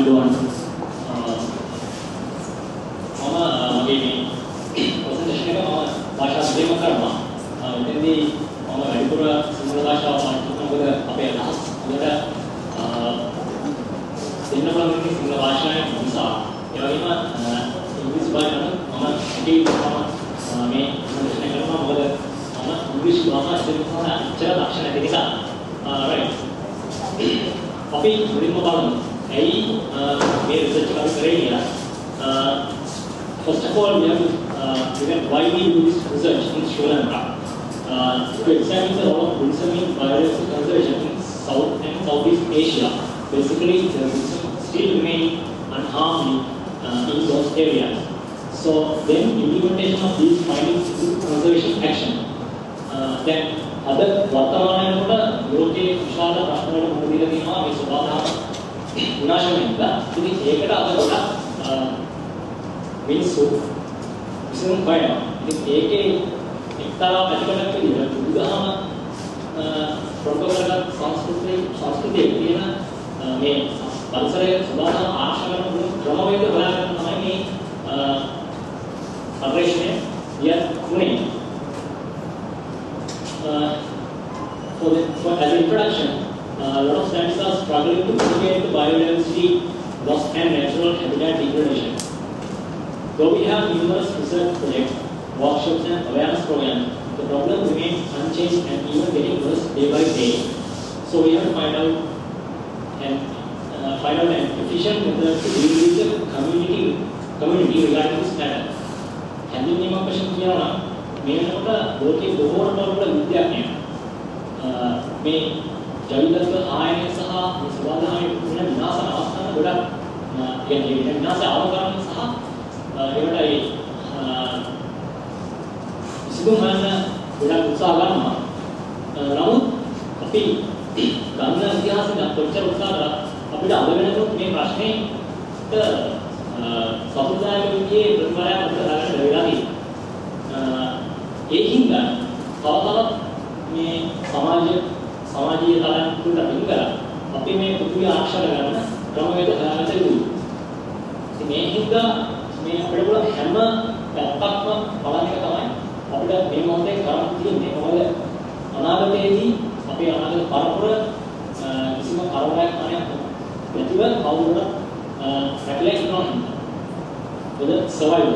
අයිඩෝන් මම මේ ප්‍රසන්ටේෂන් එක මම භාෂා දෙකක් කරනවා. එතෙන්දී මම වැඩිපුර සිංහල භාෂාව පාවිච්චි කරනකොට අපේ අදහස් වලට දෙන්න පුළුවන් සිංහල භාෂාවෙන් නිසා ඒ වගේම ඉංග්‍රීසි භාෂාවෙන් මම මේ ප්‍රසන්ටේෂන් එක කරනවා. මොකද මම ඉංග්‍රීසි භාෂාව ඉගෙන ගන්න ඉච්ඡා දක්ෂ නැති නිසා. right. අපි මුලින්ම බලමු. ඇයි මේ රිසර්ච් එක කරේ කියලා. First of all, we have to why we do this research in Sri Lanka. To examine the role of Buddhism in biodiversity conservation in South and Southeast Asia. Basically, the Buddhism still remain unharmed in those areas. So then implementation of these findings into conservation action. Then other වර්තමානයේ ලෝකයේ විශාල ප්‍රශ්න වලට මුහුණ දීලා තියෙනවා මේ සබඳා විනාශ වෙනවා. ඉතින් ඒකට අද ගොඩක් මිනිස්සු විසඳුම් හොයනවා. ඉතින් ඒකේ එක්තරා පැතිකඩක් විදිහට බුදුදහම ප්‍රොපෝස් කරන සංස්කෘතියේ තියෙන මේ පරිසරයේ සබඳා ආරක්ෂා කරන ක්‍රමවේද හොයාගන්න තමයි මේ පරිශ්‍රණය යන්නේ. For as introduction, a lot of scientists are struggling to mitigate the biodiversity loss and natural habitat degradation. Though we have numerous research projects, workshops and awareness programs, the problem remains unchanged and even getting worse day by day. So we have to find out an efficient method to deal with the community regarding this matter. හැඳින්වීමක් වශයෙන් කියනවා මේ වෙනකොට ලෝකයේ බොහෝ රටවල විද්‍යාඥයෝ මේ ජෛවික ආයනය සහ සබඳායි වෙන විනාශ අවස්ථාන ගොඩක් කියන්නේ විනාශ අවකාශන සහ ඒකට විසඳුම් ගන්න ගොඩක් උත්සාහ ගන්නවා. නමුත් අපි ගන්න ඉතිහාසෙන් කොච්චර උත්සාහ කරා අපිට අද වෙනකොට මේ ප්‍රශ්නේ සමුදාය විද්‍යාවේ ප්‍රතිපලයක් අපිට ගන්න වෙලා තියෙනවා. ඒ හින්දා තවතවත් මේ සමාජීය තරංගකට අදින් කරා අපි මේ පෘථිවිය ආරක්ෂා කරගන්න ක්‍රමවේද හොයාගන්න ඕනේ. ඉතින් මේ හින්දා මේ අපිට පුළුවන් හැම පැත්තක්ම බලන්න එක තමයි අපිට මේ මොහොතේ කරන්න තියෙන්නේ. මොකද අනාගතයේදී අපේ අනාගත පරපුර කිසිම කරදරයක් නැතිව කවුරුත් රැකලා ඉන්නවා. For the survival.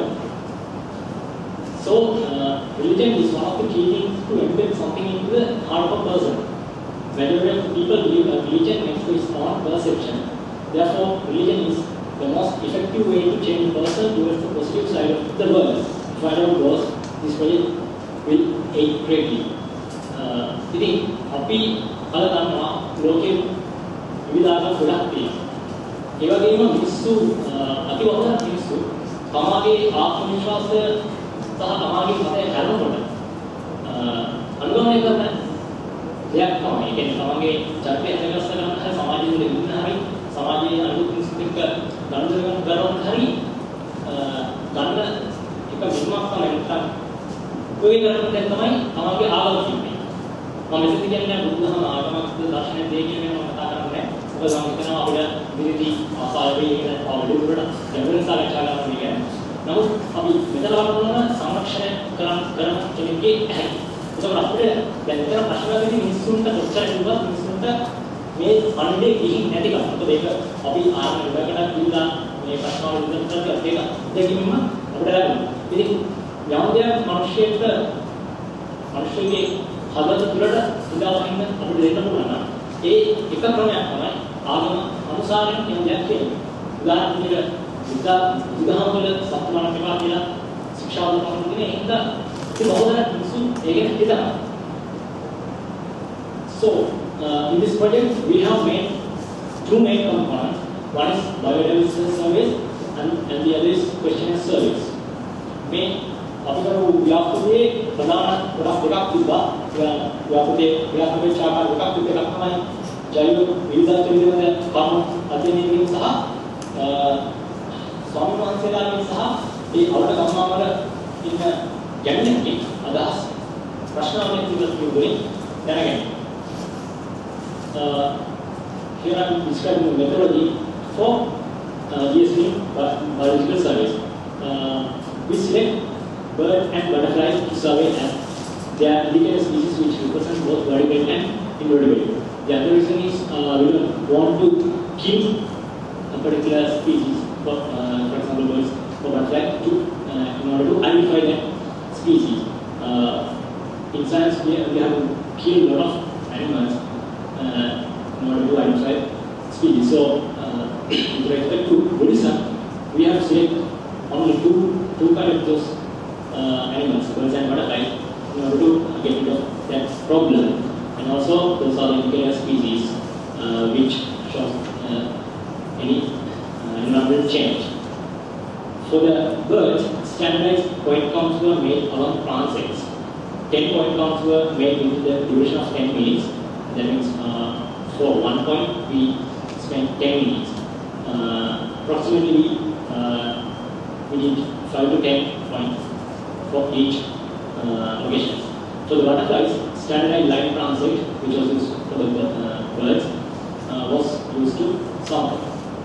So, religion is one of the key things to embed something into the heart of a person. Whenever people believe a religion makes its own perception, therefore, religion is the most effective way to change a person towards the positive side of the world. If I don't go, this project will aid greatly. ඉතින් අපි කලකනවා ලෝකයේ විවිධ ආකාර ගොඩක් තියෙනවා. ඒ වගේම මිනිස්සු අතිවහන මිනිස්සු තමාගේ ආත්ම විශ්වාසය සහ තමාගේ මතය කරනකොට අනුගමනය කරන දෙයක් තමයි. ඒ කියන්නේ තමන්ගේ චරිතය වෙනස් කරන හැම සමාජයේ ඉන්න හරි සමාජයේ අනුත් මිනිස්සුක ගනුදෙනු කරන හරි ගන්න එක විස්මක් තමයි නැත්නම් කොයි කරන්නේ දැන් තමයි තමාගේ ආගම කියන්නේ. මම මෙතන කියන්නේ බුදුදහම ආගමක් දර්ශනය දෙය කියන එක මම කතා කරන්නේ නැහැ. මොකද මම හිතනවා අපිට විවිධ ආසාවෙ කියන පාවලුවකට ගැඹුරින් සාකච්ඡා කරන්න කියන්නේ. නමුත් අපි මෙතන බලන සංරක්ෂණය කරන කෙනෙක්ගේ ඇහැ. ඒක අපිට දැන් විතර ප්‍රශ්නවලදී මිනිස්සුන්ට කොච්චර කිව්වත් මිනිස්සුන්ට මේ අන්නේ ගිහින් නැතිකම. මොකද ඒක අපි ආරම්භ විභාගකට ගිහිල්ලා මේ ප්‍රශ්නවල උත්තර දෙක දෙකින්ම අපිට ලැබෙනවා. ඉතින් යම් දෙයක් මිනිස්සුගේ හදවත තුළට ඉඳවන්න අපිට දෙන්න පුළුවන් නම් ඒ එක ක්‍රමයක් තමයි ආගම අනුසාරයෙන් කියන දෙයක් කියන්නේ. උදාහරණ විදිහට බුදුදහම වල සත්‍යමාන කරනවා කියලා ශික්ෂාවල පනවන කෙනෙක් හින්දා ඒ බෞද්ධ මිනිස්සු ඒකෙන් හිතනවා. So in this project we have made two main components. One is biodiversity surveys and the other is questionnaire surveys. මේ අපි කරපු ව්‍යාපෘතියේ ප්‍රධාන කොටස් දෙකක් තිබ්බා. ව්‍යාපෘතියේ ශාඛා දෙකක් තිබ්බ එකක් තමයි ජෛව විවිධත්ව පිළිබඳ කරුණු අධ්‍යයනය කිරීම සහ ස්වාමීන් වහන්සේලාගෙන් සහ ඒ අවුල ගම්මාවල ඉන්න ගැමිණන්ගේ අදහස් ප්‍රශ්නාවලිය පිළිබඳව දැනගන්න. Here I am describing the methodology for biological surveys. We select bird and butterflies to survey as they are indicator species which represent both vertebrate and invertebrate. The other reason is we don't want to kill a particular species, for example, birds or butterflies, in order to identify that species. In science, we have to kill a lot of animals in order to identify species. So, with respect to Buddhism, we have selected only two kinds of those animals, birds and butterflies, in order to get rid of that problem. And also, those are the indicator species which shows any environmental change. For the birds, standardized point counts were made along transects. 10 point counts were made within the duration of 10 minutes. That means for 1 point we spent 10 minutes. Approximately we need 5 to 10 points for each location. For the butterflies, standardized line transect, which was used for the birds, was used to sample.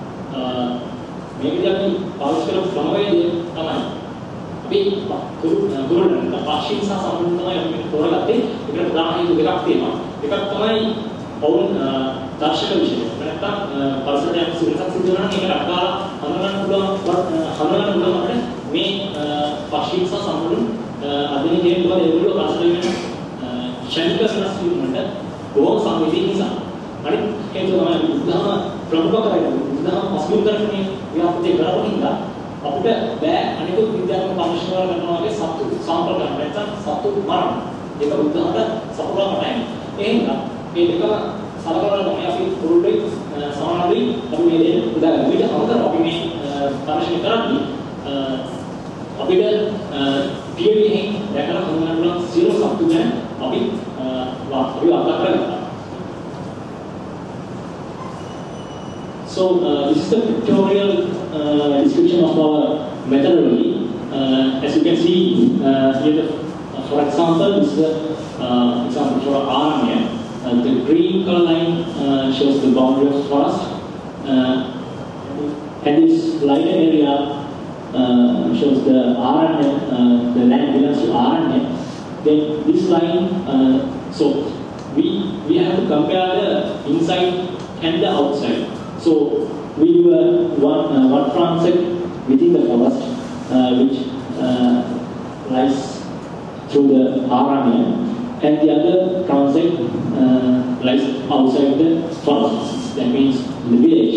මේකදී අපි පාවිච්චි කරපු ක්‍රමවේදය තමයි අපි කුරුල්ලන් පක්ෂීන් සහ සමුන් තමයි අපි තෝරගත්තේ. ඒකට ප්‍රධාන හේතු දෙකක් තියෙනවා. එකක් තමයි ඔවුන් දර්ශක විශේෂය. නැත්නම් පරිසරයට යම් සිරසක් සිද්ධ වෙනවා නම් ඒකට අකාල හඳුනගන්න පුළුවන් අපිට මේ පක්ෂීන් සහ සමුන් අදින හේතුව ඒගොල්ලෝ පරිසරයෙන් ශනික වෙනස් වීමකට බොහොම සංවේදී නිසා. අනිත් හේතුව තමයි බුද්ධහම ප්‍රමුඛ කරගෙන බුද්ධහම පසුබිම් කරන්නේ ව්‍යාපෘතිය කරපු හින්දා අපිට බෑ අනිකුත් විද්‍යාත්මක පරීක්ෂණ වල කරනවා වගේ සත්තු සාම්පල් ගන්න. නැත්නම් සත්තු මරණ. ඒක බුද්ධහමට සපුරාම නැහැ. ඒ හින්දා මේ දෙකම සලකලා තමයි අපි කුරුල්ලේ සමානදී අපි මේ දේ උදාහරණ විදිහට අමතර අපි මේ පරීක්ෂණ කරන්නේ අපිට පියවියෙන් දැකලා හඳුනන්න පුළුවන් සියලු සත්තු ගැන අපි වාර්තා කරගන්නවා. So this is the pictorial description of our methodology. As you can see here, for example, this is an example for RNA. The green color line shows the boundary of forest, and this lighter area shows the RNA, the land belongs to RNA. Then this line, so we have to compare the inside and the outside. So we do one transect within the forest, which lies through the RNA, and the other transect lies outside the forest. That means the village.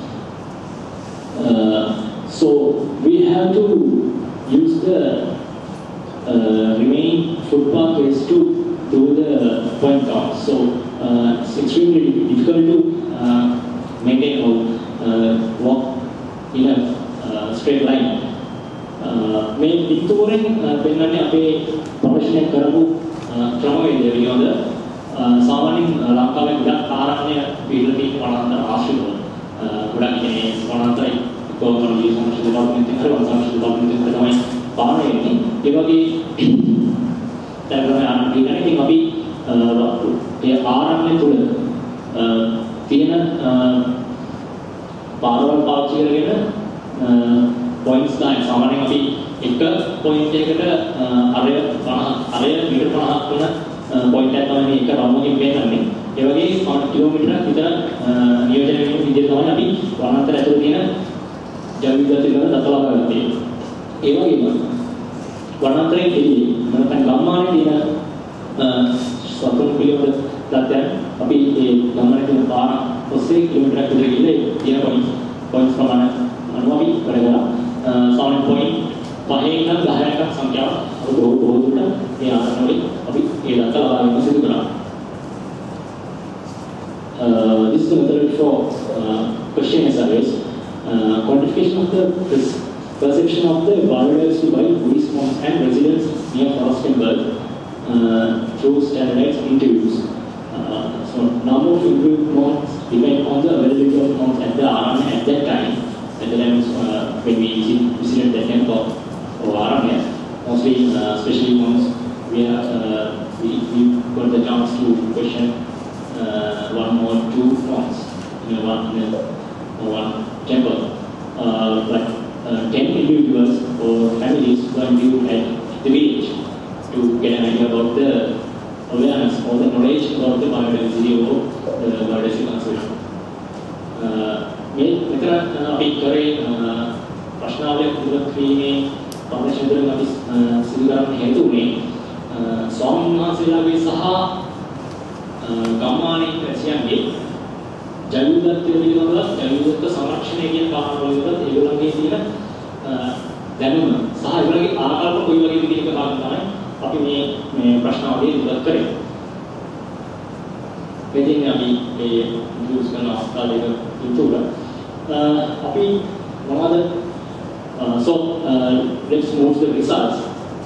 So we have to use the remaining footpathways to do the point count. So it's extremely difficult to maintain or walk in a straight line. මේ පිටුරෙන් පෙන්වන්නේ අපේ professional කරපු ක්‍රමවේදය විනෝද සාමාන්‍යයෙන් ලංකාවේ ගොඩක් ආරණ්‍ය පිළිලා තියෙන වනාන්තර ආශ්‍රිතව ගොඩක් කියන්නේ වනාන්තරයි කොහොමද සමාජ දෙපාර්තමේන්තුවෙන් හරි වනසංශ දෙපාර්තමේන්තුවෙන් තමයි පාලනය වෙන්නේ. ඒ වගේ දැන් ආරණ්‍ය කියන්නේ ඉතින් අපි ඒ ආරණ්‍ය තුල තියෙන පාරවල් පාවිච්චි කරගෙන පොයින්ට්ස් ගන්න. සාමාන්‍යයෙන් අපි එක පොයින්ට් එකකට අරය 50 මීටර 50ක් වෙන පොයින්ට් එකක් තමයි මේ එක රවුමකින් පෙන්නන්නේ. ඒ වගේ කිලෝමීටරක් විතර නියෝජනය වෙන විදිහට තමයි අපි වනාන්තර ඇතුළේ තියෙන ජෛව විද්‍යාත්මක දත ලබා ගත්තේ. ඒ වගේම වනාන්තරයේ එළියේ නැත්නම් ගම්මානයේ තියෙන සතුන් පිළිවෙල දතයන් අපි ඒ ගම්මානයේ තියෙන පාර ඔස්සේ කිලෝමීටරක් විතර ගිහලා තියෙන පොයින්ට්ස් ප්‍රමාණය අනුව අපි වැඩ කරා. සාමාන්‍ය පොයින්ට් 5 ඉඳන් 10ක සංඛ්‍යාව බොහෝ දුරට මේ ආකාරයෙන් අපි ඒ දත ලබා ගැනීම සිදු කරා. This is the method for questionnaire surveys. Quantification of the perception of the biodiversity by Buddhist monks and residents near forest and bird through standardized interviews. So number of interviewed monks depend on the availability of monks at the Aranya at that time. At the time when we visited the temple of Aranya, mostly especially monks, we got the chance to question one or two monks in one temple. But 10 individuals or families who are interviewed at the village to get an idea about the awareness or the knowledge about the biodiversity or the biodiversity conservation. මෙතන අපි කරේ ප්‍රශ්නාවලියක් ඉදිරිපත් කිරීමේ පරිශ්‍රයෙන් අපි සිදු කරන්න හේතු වුණේ ස්වාමීන් වහන්සේලාගේ සහ ගම්මානයේ පැසියන්ගේ ජෛවවිවිධත්වය පිළිබඳව ජෛවවිවිධත්ව සංරක්ෂණය කියන කාරණාවලට ඒගොල්ලන්ගේ තියෙන දැනුම සහ ඒගොල්ලන්ගේ ආකල්ප කොයි වගේද කියන එක තමයි අපි මේ ප්‍රශ්නාවලිය ඉදිරිපත් කරේ. මෙතන අපි මේ යූස් කරන අවස්ථාවේක ඉතුරු අපි මොනවද so let's move to the results.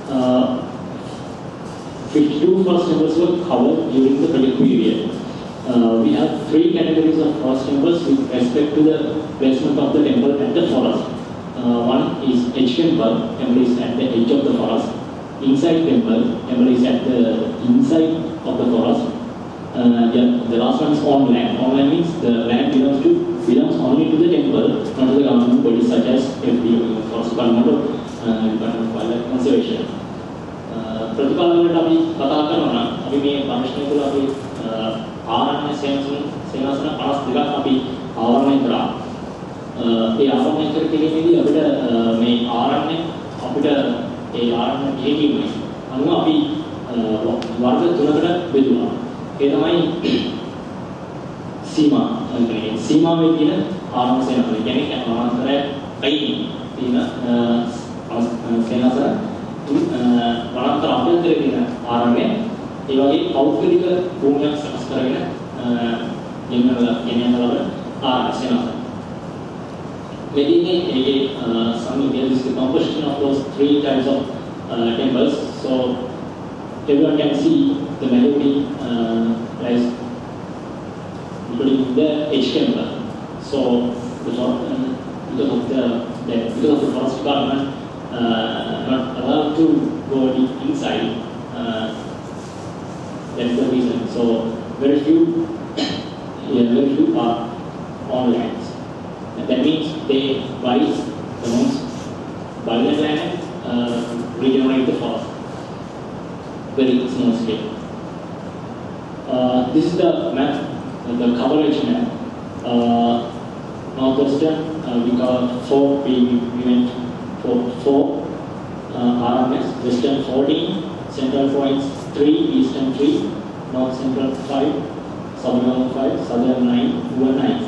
52 forest members were covered during the project period. We have 3 categories of forest members with respect to the placement of the temple at the forest. One is edge temple is at the edge of the forest. Inside temple is at the inside of the forest. The last one is on land. On land means the land belongs only to the temple, not to the government bodies such as FDO, Forest Department or Department of Wildlife Conservation. ප්‍රතිඵල වලට අපි කතා කරනවා නම් අපි මේ පරිශ්‍රණය තුළ අපි ආරණ්‍ය සේනාසන 52ක් අපි ආවරණය කරා. ඒ ආවරණය කර කිරීමේදී අපිට මේ ආරණ්‍ය අපිට ඒ ආරණ්‍ය දෙකකින් අනුව අපි වර්ග 3කට බෙදුවා. ඒ තමයි සීමාවේ තියෙන ආරණ්‍ය සේනාසන. කියන්නේ වනාන්තරය අයින් තියෙන සේනාසන වනාන්තර අභ්‍යන්තරයේ තියෙන ආරණ්‍ය ඒ වගේ පෞද්ගලික භූමියක් සකස් කරගෙන ගෙනල්ලා ආරණ්‍ය සේනාසන. Within there is the composition of those 3 types of temples. So everyone can see the majority as including the edge temple. So because of the forest department not allowed to go inside, that's the reason. So very few are on lands. That means they buy the most violent land and regenerate the forest. Very small scale. This is the map, the coverage map. Northwestern, we went for 4 RMS, Western 14, Central points 3, Eastern 3, North Central 5, Southern 5, Southern 9, Rural 9.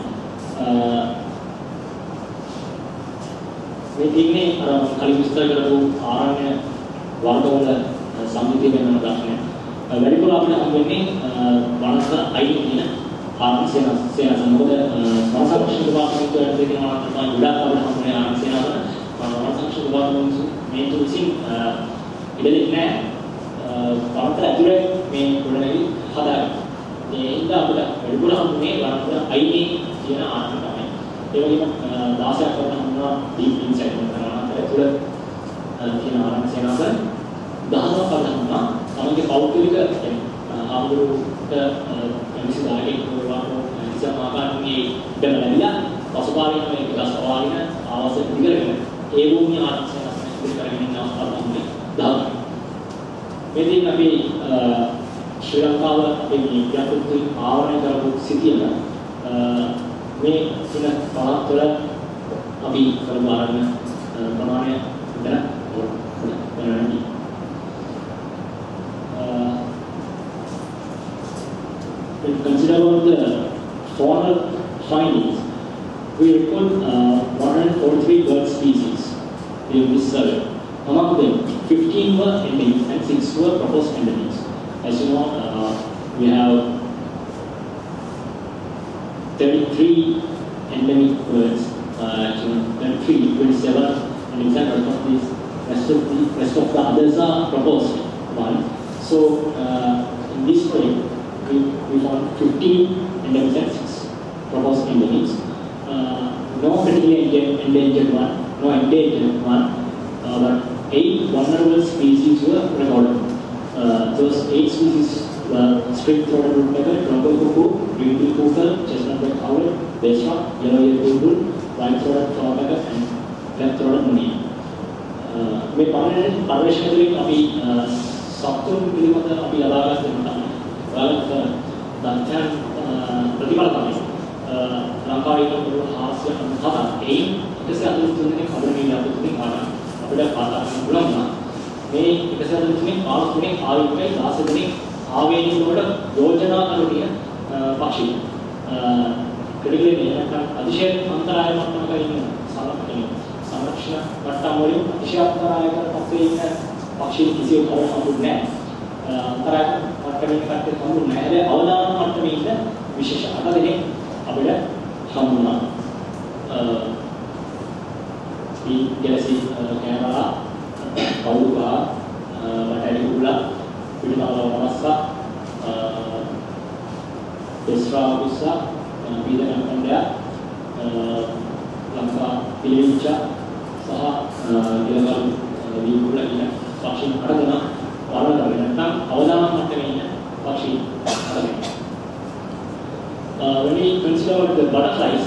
මේ තින්නේ අර කලින් විස්තර කරපු ආරණ්‍ය වර්ගවල සම්මිතිය වෙනම දක්ෂණය. වැඩිපුර අපිට හම් වෙන්නේ වනස්ස අයින් කියන ආරණ්‍ය සේනාසන. මොකද වනසංරක්ෂණ දෙපාර්තමේන්තුවට දෙන වනස්ස තමයි ගොඩක් අපිට හම් වෙන්නේ ආරණ්‍ය සේනාසන. වනසංරක්ෂණ දෙපාර්තමේන්තුව ඉඩ දෙන්නේ නැහැ. වනතර ඇතුලේ මේ ගොඩනැගිලි හදාගන්න. ඒ හින්දා අපිට වැඩිපුර හම් වෙන්නේ වනස්ස අයින් කියන ආරණ්‍ය තමයි. ඒ වගේම 16ක් වගේ හම්නවා deep inside කරනවා. ඒතර කියන ආරණ්‍ය සේනාසන 10ක් වගේ හම්නවා. තමන්ගේ පෞද්ගලික ආමුරුට මිනිස්සු දාගෙන කරනවා. ඉතින් ආකාරයේ ඉඳන් ලැබිලා පසුබාහිර මේක ගස්වාලින ආවාස ඉදිරියට ඒ භූමිය ආරණ්‍ය සේනාසන ඉදිරි කරගෙන යන අවස්ථාවන්නේ 10ක්. මේදී අපි ශ්‍රී ලංකාව අපේ විද්‍යාත්මක ආවරණය කරපු සිටින මේ දින 5 තුළ අපි කරපු ආරණ්‍ය ප්‍රමාණය දැන් when we consider about the faunal findings, we record 143 bird species in this survey. Among them, 15 were endemic and 6 were proposed endemics. As you know, we have 33 endemic birds, 27, and in fact, rest of the others are proposed one. So, in this way, we found 15 endemic and 6 proposed endemics. No critically endangered one, no endangered one, but 8 vulnerable species were recorded. Those 8 species were straight-throated woodpecker, trumpet cuckoo, green-billed cougar, chestnut-backed owlet, bassrock, yellow-eared bulbul, white-throated flowerpecker, and black-throated මේ පරිශ්‍රණ තුළින් අපි සතුන් පිළිබඳ අපි ලබාගත් දෙයක් තමයි. ඔයාලට දන්තයන් ප්‍රතිඵල තමයි. ලංකාවේ ඉන්න පුළුවන් 707 එයින් 143 දෙනෙක් අපේ මේ අපිට කාටද අපිට කතා කරන්න පුළුවන් නම් මේ 143 පාස් තුනේ ආයුර්වේද 16 දෙනෙක් ආවේනික වලට යෝජනා කරන තියෙන පක්ෂී ක්‍රිටිකලි නැත්නම් අතිශය අන්තරාය මට්ටමක ඉන්න සංරක්ෂණ මට්ටම වලින් අතිශය අන්තරායකට පස්සේ ඉන්න පක්ෂී කිසිම කවුරුත් හම්බුනේ නැහැ. අන්තරාය මට්ටමේ කට්ටිය හම්බුනේ නැහැ. හැබැයි අවදානම් මට්ටමේ ඉන්න විශේෂ 8 දෙනෙක් අපිට හම්බුණා. මේ ගැලසි කැමරා කවුරුකා බටරි උලා පිළිමාව වමස්සා දෙස්රා විසා බීදන කණ්ඩා ලංකා පිළිවිච්ච සහ ගිලගල් දීපුල කියන පක්ෂීන් 8 දෙනා වරදගෙන නැත්නම් අවදානම් මට්ටමේ ඉන්න පක්ෂීන් 8 දෙනා. When we consider the butterflies,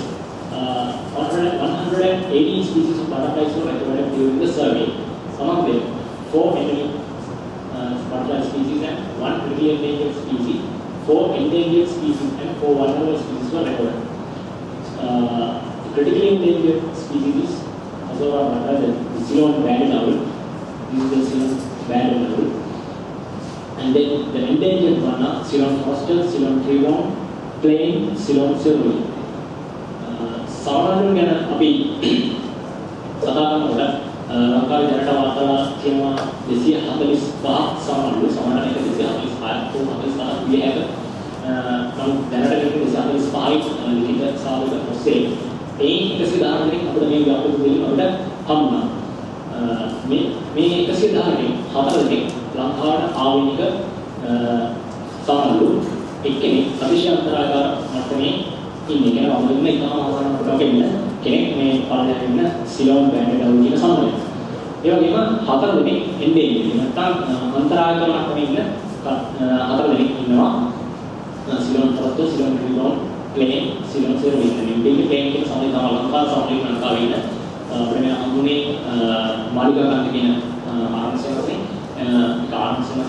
118 species of butterflies were recorded during the survey. Among them, 4 endemic butterfly species and 1 critically endangered species, 4 endangered species and 4 vulnerable species were recorded. Critically endangered species is Azora butterfly, the Ceylon banded owl. This is the Ceylon banded owl. And then the endangered one are Ceylon foster, Ceylon treebound, plain Ceylon cerulea. සාමාන්‍යයෙන් ගැන අපි කතා කරනකොට ලංකාවේ දැනට වාර්තා තියෙනවා 245 සාමාන්‍ය සමාන එක 245 45 විය හැක. නමුත් දැනට මේක 245 ලිඛිත සාධක ඔස්සේ ඒ 110 දෙනෙක් අපිට මේ ව්‍යාපෘති දෙලින් අපිට හම්බුණා. මේ 110 දෙනෙක් 4 දෙනෙක් ලංකාවට ආවේනික සාමාන්‍ය එක්කෙනෙක් අතිශය අන්තරාකාර මට්ටමේ ඉන්නේ. කියන වගේම එකම අවසාන කොටක ඉන්න කෙනෙක් මේ පාඩේ ඉන්න සිලෝන් බෑන්ඩ් ඩවුන් කියන සමගය. ඒ වගේම 4 දෙනෙක් එන්නේ නැත්නම් අන්තරායක මට්ටමේ ඉන්න 4 දෙනෙක් ඉන්නවා. Ceylon Foster, Ceylon ribbon, plane, Ceylon service මේ දෙකේ ප්ලේන් කියන සමගය තමයි ලංකාවේ ඉන්න අපේ හඳුනේ මාළිගා ගන්න කියන ආරම්භයෙන් ඒක ආරම්භයෙන්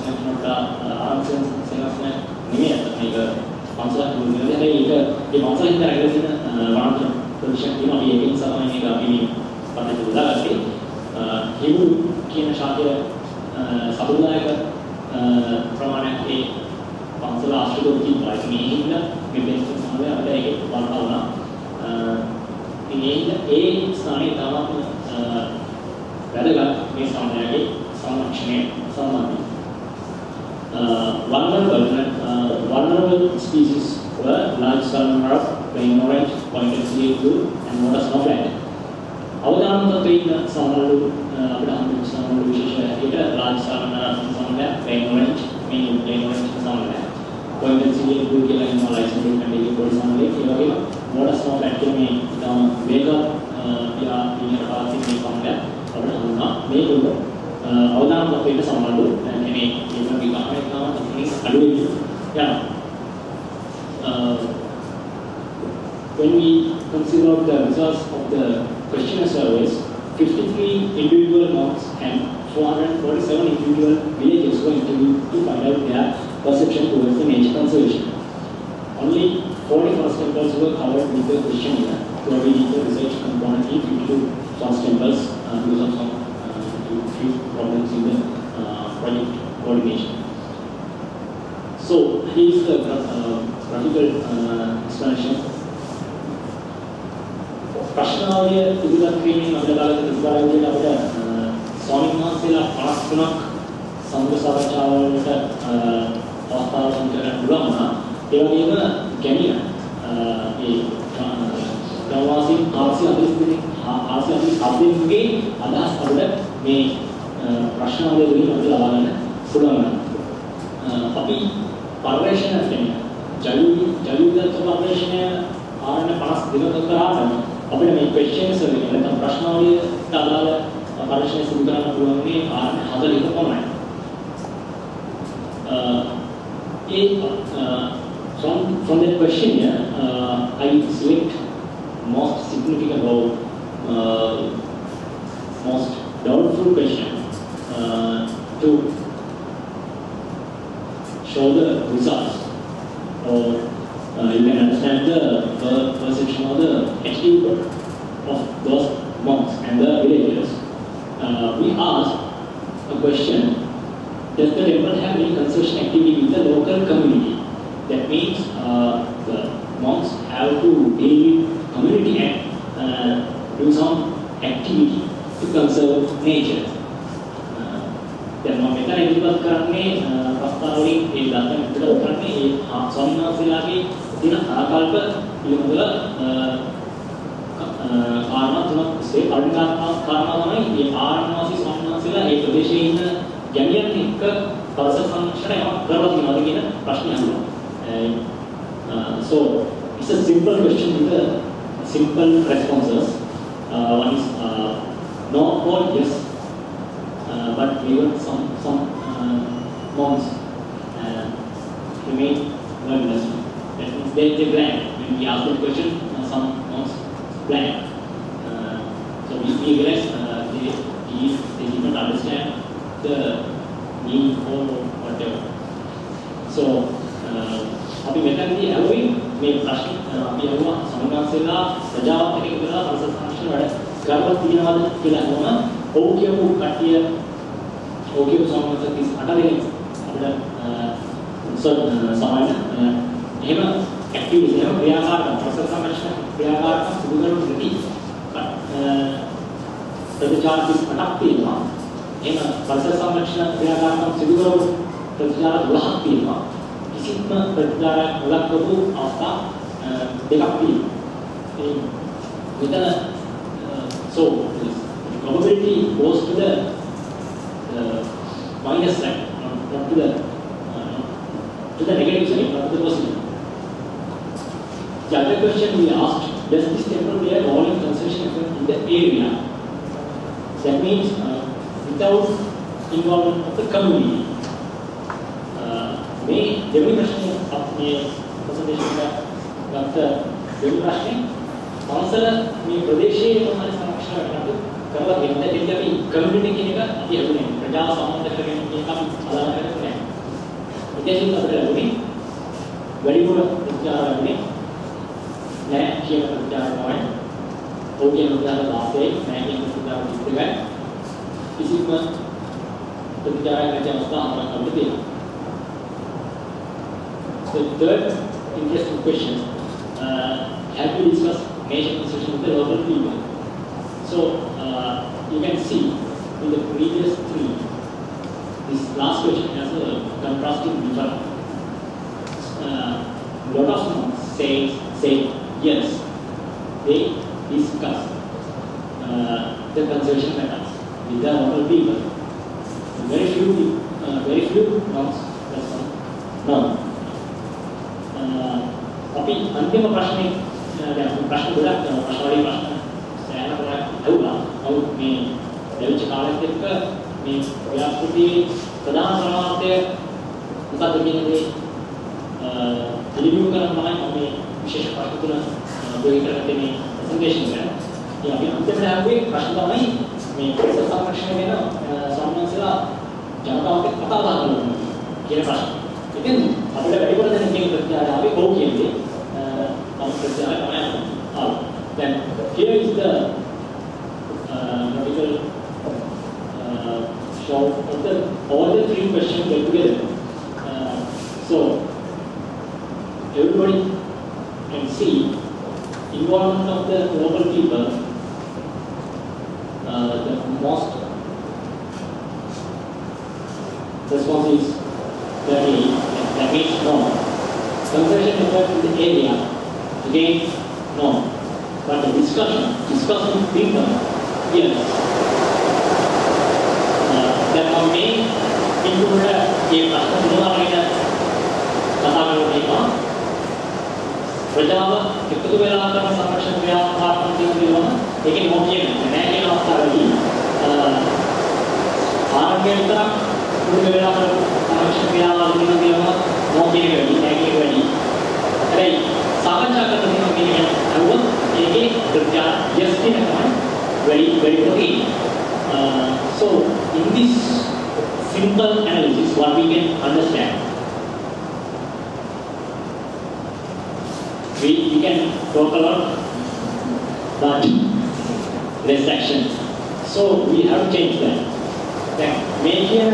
නෙමෙයි මේක පන්සලක් නෙමෙයි ඒක ඒ පන්සලෙන් කරගෙන තියෙන වනාන්තර ප්‍රදේශයක් තියෙනවා. අපි ඒකෙන් සමයි මේක අපි මේ පද්ධතිය උදාගත්තේ. හිමු කියන ශාකය සමුදායක ප්‍රමාණයක් ඒ පන්සල ආශ්‍රිතව තියෙනවා. මේ හින්න මේ බෙන්ස් සමය අපිට ඒක වර්තා වුණා. ඉතින් ඒ ස්ථානයේ තාම වැදගත් මේ සමයගේ සංරක්ෂණය සම්බන්ධයි. Vulnerable species were large salmon carp, plain orange, pointed sea blue, and water snowflake. අවදානම් තත්ත්වයේ ඉන්න සමහරවල් අපිට හම්බෙන සමහරවල් විශේෂ හැටියට large salmon සමහරවල් plain orange, plain orange සමහරවල් pointed sea blue කියලා ඉන්නවා ලයිසන් එකක් කඩේ පොඩි සමහරවල්. ඒ වගේම water snowflake කියන්නේ තම වේග යා ඉන්න පාසින් මේ සමහරවල් අපිට හම්බුණා. මේක අවදානම් තත්ත්වයේ සමහරවල් කියන්නේ when we consider the results of the questionnaire surveys, 53 individual mobs and 447 individual villages were interviewed to find out their perception towards the nature conservation. Only 40 forest temples were covered with the questionnaire to avoid the research component in 52 forest temples because of some few problems in the project coordination. So here is the graphical explanation. ප්‍රශ්නාවලිය ඉදිරිපත් කිරීමෙන් අපිට කාලෙක ප්‍රතිඵලයෙන් අපිට ස්වාමීන් වහන්සේලා 53ක් සමුද්‍ර සාකච්ඡාවලට අවස්ථාව සම්පූර්ණ පුළුවන් වුණා. ඒ වගේම ගැමින ඒ ගම්වාසී 447 ගේ අදහස් අපිට මේ ප්‍රශ්නාවලිය වලින් අපිට ලබා ගන්න පුළුවන් වුණා. අපි පරිශ්‍රණ කියන්නේ ජලවිද්‍යාත්මක පරිශ්‍රණය ආරණ 52 ක කරාට අපිට මේ ක්වෙස්චන්ස් වලින් නැත්නම් ප්‍රශ්නාවලියට අදාළ පරිශ්‍රණය සිදු කරන්න පුළුවන් මේ ආරණ 40ක පමණයි. From that questionnaire, I select most significant or most doubtful question monks and the villagers, we asked a question: does the temple have any conservation activity with the local community? That means the monks have to deal with community and do some activity to conserve nature. දැන් මම මෙතන ඉදිරිපත් කරන්නේ ප්‍රස්තාවලින් ඒ දත්තන් ඉදිරිපත් කරන්නේ ඒ ස්වාමීනාන්සේලාගේ දින ආකල්ප පිළිබඳව කාරණා තුනක් ඉස්සේ පරිණාම කාරණා තමයි මේ ආරණවාසී ස්වාමීනාන්සේලා ඒ ප්‍රදේශයේ ඉන්න ගැමියන් එක්ක පරස සංරක්ෂණය කරලා තියෙනවද කියන ප්‍රශ්නය අහනවා. So it's a simple question with a simple responses. One is no or yes. But we were some monks remain wordless. That means they blank. When we ask the question, some monks blank. So we realize they did not understand the meaning or whatever. So අපි මෙතනදී අහුවේ මේ ප්‍රශ්න අපි අහුවා සමගාන්සෙලා සජාවත් එක ඉඳලා පරස සංස්කෘතිය වැඩ කරලා තියෙනවද කියලා අහනවා. ඔව් කියපු කට්ටිය ඕකේ සමහරවිට 38 දෙනෙක් අපිට සමාන එහෙම ඇක්ටිවිටි එහෙම ක්‍රියාකාරකම් ප්‍රසස් සම්මර්ෂණ ක්‍රියාකාරකම් සිදු කරන දෙටි ප්‍රතිචාර 38ක් තියෙනවා. එහෙම ප්‍රසස් සම්මර්ෂණ ක්‍රියාකාරකම් සිදු කරන ප්‍රතිචාර 12ක් තියෙනවා. කිසිම ප්‍රතිචාරයක් නොදක්වපු අවස්ථා දෙකක් තියෙනවා. මෙතන so probability goes to the minus side, not to the negative side, not to the positive. The other question we asked: does this temple play a role in conservation in the area? That means without involvement of the community. May devani prashne apne presentation ka gata devani prashne pansala me pradeshe මොනවාරි සංරක්ෂණය කරනකොට කරලා දෙන්න දෙන්න අපි community කියන එක අපි හදුනේ ප්‍රජා සම්බන්ධ කරගෙන කියන එක අපි අදාළ කරන්නේ නැහැ. ඒකෙන් අපිට ලැබුණේ වැඩිපුර ප්‍රචාර ලැබුණේ නැහැ කියන ප්‍රචාර තමයි. ඕකේ ප්‍රචාර 16 නැහැ කියන ප්‍රචාර 22 කිසිම ප්‍රචාරයක් නැති අවස්ථාවක් අපිට තියෙනවා. The third interesting question: have we discussed nation constitution with the local people? So you can see in the previous three, this last question has a contrasting difference. Lot of monks say yes, they discuss the conservation methods with the local people. Very few monks respond no. අපි අන්තිම ප්‍රශ්නේ දැන් ප්‍රශ්න ගොඩක් ප්‍රශ්නවලින් ප්‍රශ්න සෑහෙන ගොඩක් ඇහුවා. නමුත් මේ ලැබිච්ච කාලෙත් එක්ක මේ ව්‍යාපෘතියේ ප්‍රධාන සමාර්ථය මොකක්ද කියන දේ රිවිව් කරන්න තමයි මම මේ විශේෂ ප්‍රශ්න තුන දෙවි කරගත්තේ මේ ප්‍රසන්ටේෂන් එක. ඉතින් අපි අන්තිමට ආවේ ප්‍රශ්න තමයි මේ ප්‍රසස් සංරක්ෂණය ගැන සම්මන්සලා ජනතාවට කතා බහ කරනවා කියන ප්‍රශ්න. ඉතින් අපිට වැඩිපුර දැන් මේ ප්‍රතිචාර ආවේ ඕක කියන්නේ ප්‍රතිචාර තමයි ආව. Then here is the medical show of the all the three questions get together. So everybody can see involvement of the local people. The most response is that means no. Conservation effort in the area, again no. But the discussion people, yes. That one may include a ප්‍රශ්න තුනක් ගැන කතා කරනවා. ප්‍රජාව එකතු වෙලා කරන සංරක්ෂණ ක්‍රියාකාරකම් කියනවා. ඒකේ මොකද කියන්නේ? නැහැ කියන අවස්ථාවේදී ආරම්භය විතරක් මුල් වෙලා කරන සංරක්ෂණ ක්‍රියාවලින් කියනවා මොකද කියන්නේ? නැහැ කියන වැඩි. හැබැයි සාකච්ඡා කරන කෙනෙක් අහුවොත් ඒකේ ප්‍රත්‍යා yes කියන තමයි very okay. So in this simple analysis, what we can understand, we can talk a lot, but restriction. So we have to change that. Then make a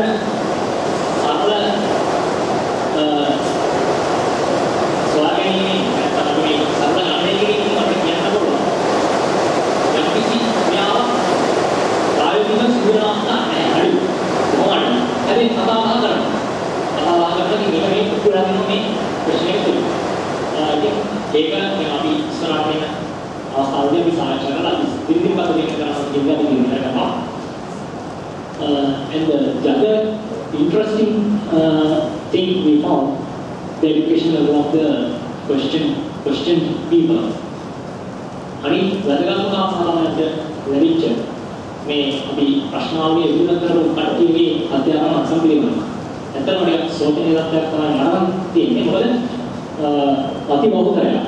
and the other interesting thing we found, the education level of the question people. අනිත් වැදගත්ම කාරණා තමයි ලැබිච්ච මේ අපි ප්‍රශ්නාවලිය ඉදිරිපත් කරපු කට්ටියගේ අධ්‍යාපන අසම්පූර්ණ. ඇත්තටම ටිකක් සෝචනීය තත්ත්වයක් තමයි නරඹන් තියෙන්නේ. මොකද අතිබහුතරය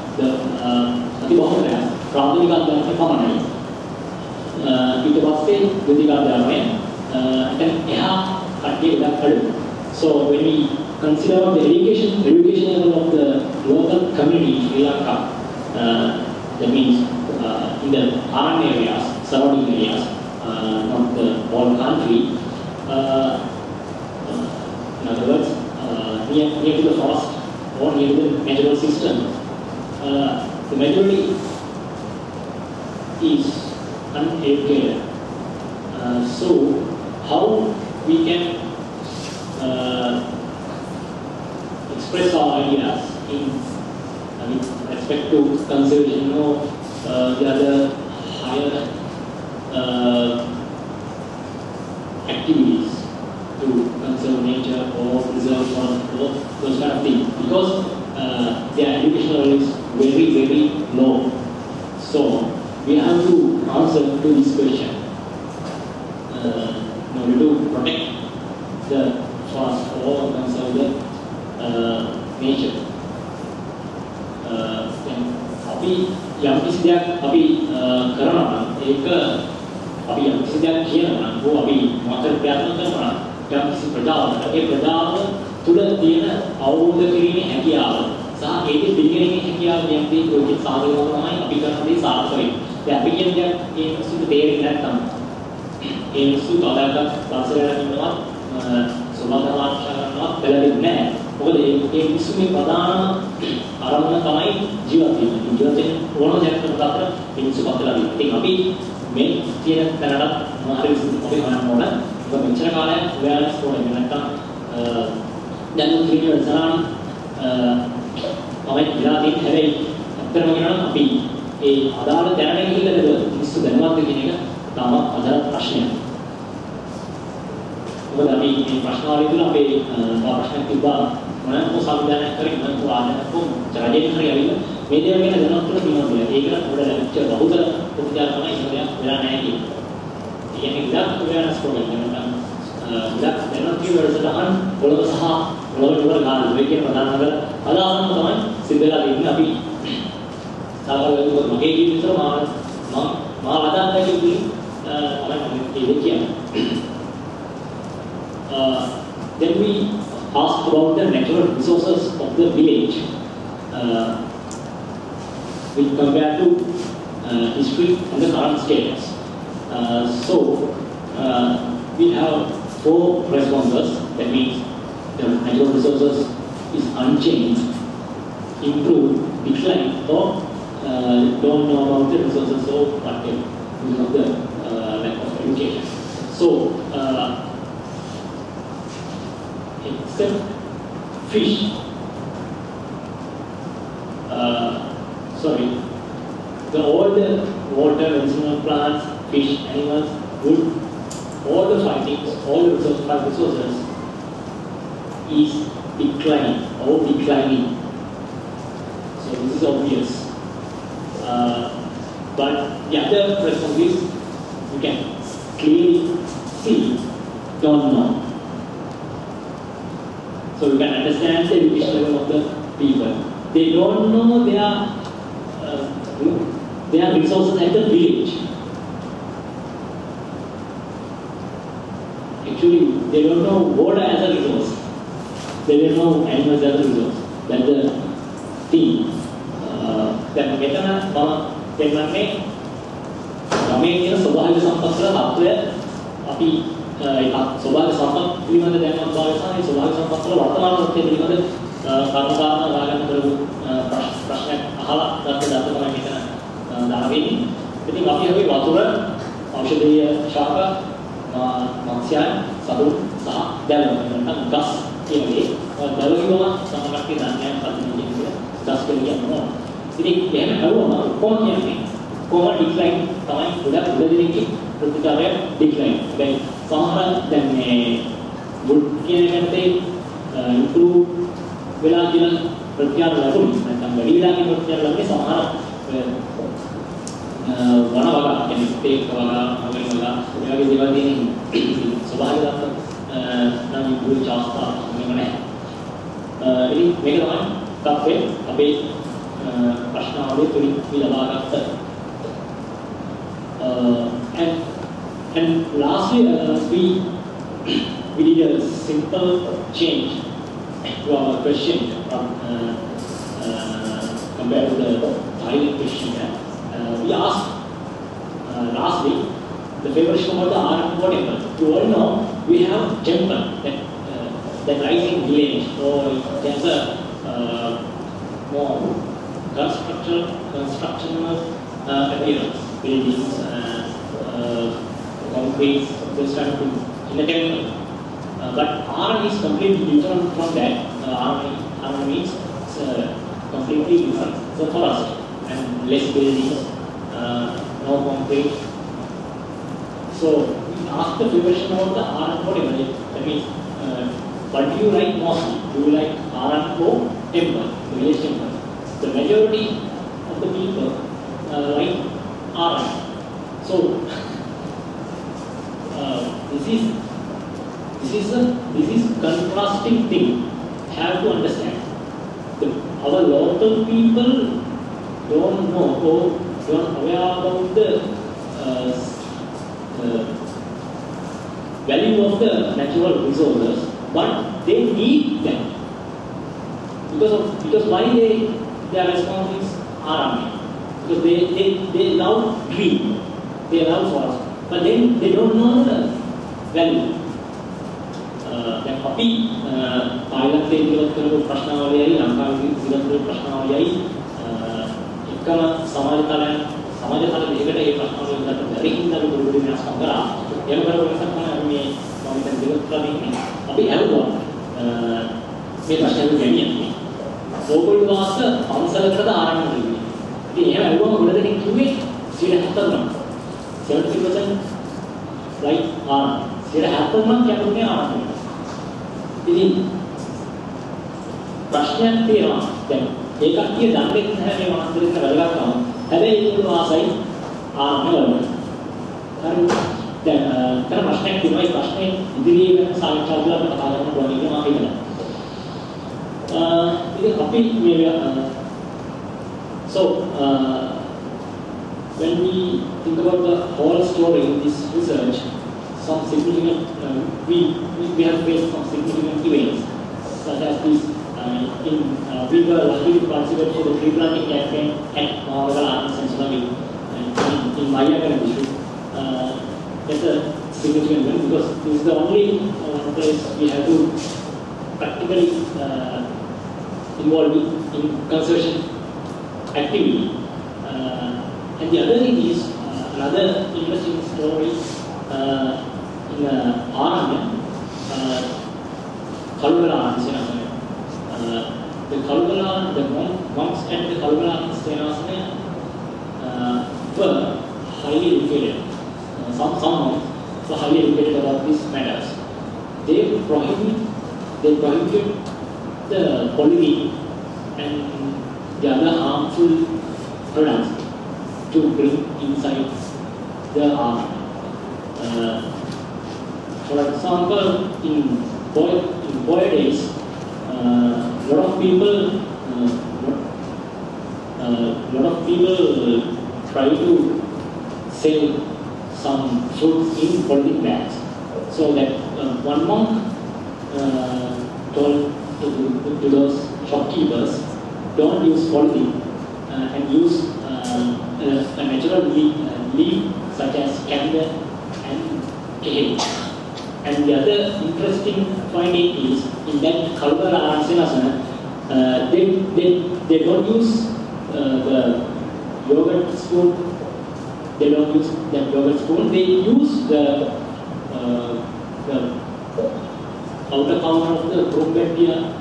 ප්‍රාථමික අධ්‍යාපනය පමණයි. ඊට පස්සේ දෙතික අධ්‍යාපනය එහා කට්ටිය ගොඩක් අඩුයි. So when we consider the education level of the local community in Sri Lanka, that means in the urban areas, surrounding areas, not the whole country. In other words, near to the forest or near to the natural system, the majority is uneducated. So how we can express our ideas in with respect to conservation or the other higher activities to conserve nature or preserve forest or those kind of things, because their education level is very, very low. So we have to answer to this question in order to protect the forest or conserve the nature. අපි යම් කිසි දෙයක් අපි කරනවා නම් ඒක අපි යම් කිසි දෙයක් කියනවා නම් ඕක අපි මොකද ප්‍රයත්න කරනවා නම් යම් කිසි ප්‍රජාවකට ඒ ප්‍රජාව තුළ තියෙන අවබෝධ කිරීමේ හැකියාව සහ ඒකේ පිළිගැනීමේ හැකියාව කියන්නේ ඔයගේ සාධකව තමයි අපි කරන දේ සාර්ථක වෙන්නේ. දැන් අපි කියන දේ ඒ මිනිස්සුන්ට තේරෙන්නේ නැත්නම් ඒ මිනිස්සු කවදාකවත් පන්සලට ඉන්නවා සමාජ මාර්ග කරනවා බැලෙන්නේ නැහැ. මොකද ඒ මිනිස්සුගේ ප්‍රධාන ආරම්භය තමයි ජීවත් වීම. ජීවත් වෙන ඕනම දෙයක් කරනකොට අතර මිනිස්සු පතලා ඉන්නේ. ඉතින් අපි මේ තියෙන තැනට මොහරි විසින් අපි හොයන්න ඕන. ඒක මෙච්චර කාලයක් අවයර්නස් ඕනේ. නැත්නම් දැන් ක්‍රීඩා සරණ තමයි ඉලා තියෙන හැබැයි අත්‍තරම කියනවා අපි ඒ අදාළ තැනට ගිහිල්ලා මිනිස්සු දැනුවත් කියන එක තමයි අදාළ ප්‍රශ්නය. මොකද අපි මේ ප්‍රශ්නාවලිය තුළ අපේ ප්‍රශ්න තිබ්බා මොනවාද සංවිධානය කරේ මොනවාද ආනකෝ ජාජේ හරියවිල මේ දේවල් ගැන දැනුවත් කරලා තියෙනවා. ඒක උඩ ලැබිච්ච බහුතර ප්‍රතිචාර තමයි ඉස්සරහ වෙලා නැහැ කියන්නේ. කියන්නේ ඉලක්ක අවයර්නස් ප්‍රෝග්‍රෑම් එක නම් ඉලක්ක දැනුවත් කිව්වරසටහන් පොළොව සහ පොළොව වල ගන්න මේ කියන ප්‍රධාන නගර අදාළම තමයි සිද්ධ වෙලා ඉන්නේ. අපි සාකච්ඡා මගේ ජීවිතේ මා වදාන්න කිව්වේ තමයි කියන්නේ. Then we asked about the natural resources of the village, which compared to history and the current status. So we have 4 responses. That means the natural resources is unchanged, improved, decline, or don't know about the resources or whatever because of the lack of education. So except fish, all the water, medicinal plants, fish, animals, wood, all the five things, all the five resources is declining or declining. So this is obvious. But the other response is you can clearly see, don't know. So you can understand the education level of the people. They don't know their resources at the village. Actually, they don't know water as a resource. They don't know animals as a resource. That's the thing. Then මෙතන මම දෙන්නන්නේ ධර්මයේ කියන ස්වභාවික සම්පත් වල තත්ත්වය අපි ඒක ස්වභාවික සම්පත් පිළිබඳ දැනුමක් බවට සහ ස්වභාවික සම්පත් වල වර්තමාන තත්ත්වය පිළිබඳ කරුණාකාරව ගාගෙන කරපු ප්‍රශ්නයක් අහලා ගත්ත දත තමයි මෙතන දාවෙන්නේ. ඉතින් අපි හරි වතුර ඖෂධීය ශාක මත්ස්‍යයන් සතුන් සහ දැලම නැත්නම් ගස් කියන්නේ දලවිවම සමගතී ධාන්‍යයන් පදින කියන ගස් කියනවා. ඉතින් එහෙම හවුවම කොහොම කියන්නේ කොහොම ඩික්ලයින් තමයි ගොඩක් උදේදීකේ ප්‍රතිචාරය ඩික්ලයින්. දැන් සමහර දැන් මේ බුල් කියන එකේ ඉම්ප්‍රූව් වෙලා කියන ප්‍රතිචාර ලැබුණේ නැත්නම් වැඩි වෙලා කියන ප්‍රතිචාර ලැබුණේ සමහර වන වගා කියන්නේ තේක වගා වගේ වගා ඒ වගේ දේවල් දෙන්නේ ස්වභාවික දත්ත නම් ඉම්ප්‍රූව් චාස්තා මේක නැහැ. ඉතින් මේක තමයි තත්ත්වය අපේ ප්‍රශ්නාවලිය තුලින් විලබාගත්ත and lastly we did a simple change to our question from compared to the Thailand question. We asked last week the favorite about the Arnavut temple. You all know we have temple that lies in village, so there's a more constructional appearance, buildings, concrete, this kind of thing in the temple. But Arnavut is completely different from that. Arnavut means completely different. So forest and less buildings, no concrete. So we asked the question about the Arnavut temple. That means, what do you like mostly? Do you like Arnavut temple, the village temple? The majority of the people like Arnavut. So this is contrasting thing. Have to understand. Our local people don't know or don't aware about the value of the natural resources, but they need them because why their response is Arnavut, because they love tree, they love forest, but then they don't know the value. දැන් අපි තායිලන්තයේ ඉවත් කරපු ප්‍රශ්නාවලියයි ලංකාවේ ඉවත් කරපු ප්‍රශ්නාවලියයි එකම සමාජ තල දෙකකට ඒ ප්‍රශ්නාවලිය උඩට බැරි හින්දා අපි පොඩි වෙනස්කම් කරා. ඒක කරපු නිසා තමයි මේ මම දැන් ඉවත් කරලා ඉන්නේ. අපි ඇහුවා මේ ප්‍රශ්නේ ගෙනියන්නේ. ඕගොල්ලෝ වාස පන්සලකටද ආරම්භ වෙන්නේ. ඉතින් එහෙම ඇහුවම ගොඩ දෙනෙක් කිව්වේ 70%. 70% like ආරම්භ. 70% කැපුනේ ආරම්භ. ඉතින් ප්‍රශ්නයක් තියෙනවා. දැන් ඒ කට්ටිය දන්නේ නැහැ මේ වනාන්තරේ ඉන්න වැදගත්කම. හැබැයි ඒගොල්ලෝ ආසයි ආරම්භ කරනවා. හරි. දැන් තර ප්‍රශ්නයක් තියෙනවා. ඒ ප්‍රශ්නේ ඉදිරියේ වෙන සාකච්ඡා වල අපිට කතා කරන්න පුළුවන් කියලා මම හිතනවා. ඉතින් අපි මේ so when we think about the whole story in this research, some significant we have faced some significant events such as this. We were lucky to participate for the tree planting campaign at Mahawala Arts and Sulami in Mayagaon district. That's a significant one because this is the only place we have to practically involved in conservation activity. And the other thing is another interesting story in Arnavut, Kalugala Ansenasana. The monks at the Kalugala Ansenasana were highly educated. Some monks were highly educated about these matters. They prohibited the polythene and the other harmful products to bring inside the art. For example, in boy days, lot of people try to sell some fruits in polythene bags. So that one monk told to those shopkeepers, don't use polythene and use a natural leaf such as Canada and Kenya. And the other interesting finding is in that Kalubara and Senasana, they don't use the yogurt spoon. They don't use that yogurt spoon. They use the outer counter of the Grumbetia.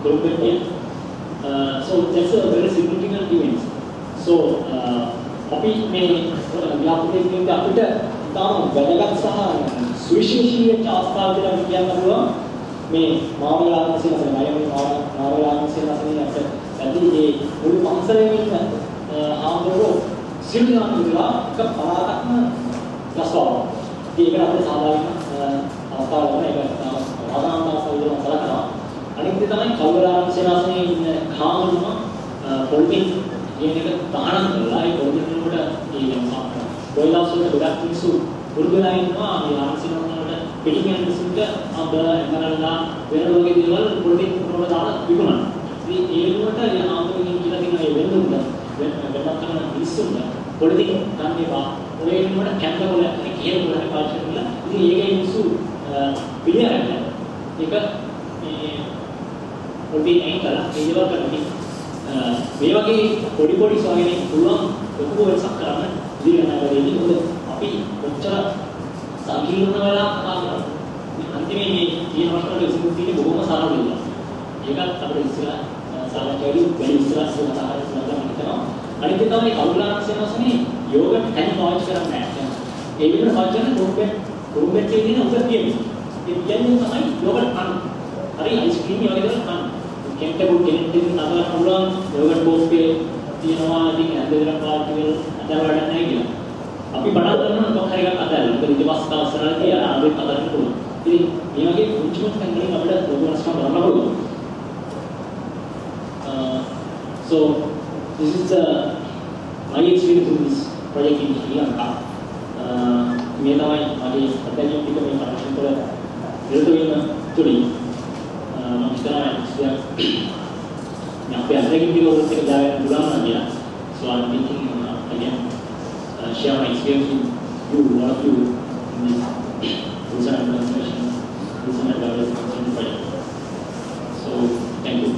So that's a very significant event. So, අපි මේ ව්‍යාපෘතියෙන් අපිට තාම වැදගත් සහ සුවිශේෂී අවස්ථාවක් කියලා කියන්න පුළුවන් මේ මාවලාන සේනාසනේ මයමේ මාවලාන සේනාසනේ ඇති ඒ මුළු පන්සලේ ඉන්න ආම්බරෝ සිල්ලාන විලා එක පරාතක්ම ගස්වනවා. ඒකට අපිට සාධාරණ අවස්ථාවක් වෙන එක ආදානතාවසල කරනවා. අනිත් දේ තමයි කවුරුහරි සේනාසනේ ඉන්න කාමරුම පොලිටික් කියන එක තහනම් කරලා ඒ පොලිටික් වලට ඒ කොයිලාස් වල ගොඩක් මිනිස්සු පුරුදුලා ඉන්නවා මේ ආන්සිනන් වලට පිටින් යන මිනිස්සුන්ට අඹ එමරල්ලා වෙන වගේ දේවල් පොලිටික් වල දාලා විකුණනවා. ඉතින් ඒ වලට ඒ ආන්දෝලනය කියලා තියෙන ඒ වෙන්දුන්ට වෙනත් කරන මිනිස්සුන්ට පොලිටික් ගන්න එපා. ඔය වෙනුවට කැම්ප් වල කියන වල පාවිච්චි කරලා ඉතින් ඒකේ මිනිස්සු පිළිගන්න. ඒක මේ පොලිටික් අයින් කරලා ඒ දේවල් කරන්නේ මේ වගේ පොඩි සොයන්නේ පුළුවන් ලොකු වෙනසක් කරන්න ඉතිරියනවලදී මොකද අපි කොච්චර සංකීර්ණ වෙලා කතා කරා අන්තිමේ මේ තියෙන ප්‍රශ්න වල ඉස්සුම් තියෙන්නේ බොහොම සරල දෙයක්. ඒකත් අපිට ඉස්සරහ සාකච්ඡාවේදී වැඩි ඉස්සරහ කතා කරලා හිතනවා. අනිත් එක තමයි කවුරුලාන සේනාසනේ යෝගට් හැම පාවිච්චි කරන්නේ නැහැ. ඒ විදිහට පාවිච්චි කරන කුරුම්බෙට් එකේ තියෙන උසස් කියන්නේ. ඒ කියන්නේ තමයි යෝගට් කන. හරි අයිස්ක්‍රීම් වගේ දේවල් කන. කෙන්ටබුල් කෙනෙක්ට නතර පුළුවන් යෝගට් බෝක්ස් එකේ තියෙනවා ඉතින් ඇඳගෙන පාවිච්චි කරලා අදවල නැහැ කියලා. අපි බඩ ගන්න මොකක් හරි එකක් අදලා. මොකද ඊට පස්සේ අවසරයි කියලා ආවෙත් අදන්න පුළුවන්. ඉතින් මේ වගේ පුංචි තැන් වලින් අපිට ප්‍රොග්‍රෑම්ස් කරන්න පුළුවන්. So this is my experience in this project in Sri Lanka. මේ තමයි මගේ අත්දැකීම් ටික මේ පරීක්ෂණ වල විරුද්ධ වෙන තුලින් මම හිතනවා අපේ අත්දැකීම් ටික ඔයගොල්ලෝ එක්ක දාගෙන පුළුවන් නම් කියලා. So I'm thinking again share my experience with you, all of you in this Ulsan Administration, Ulsan Development Project. So thank you.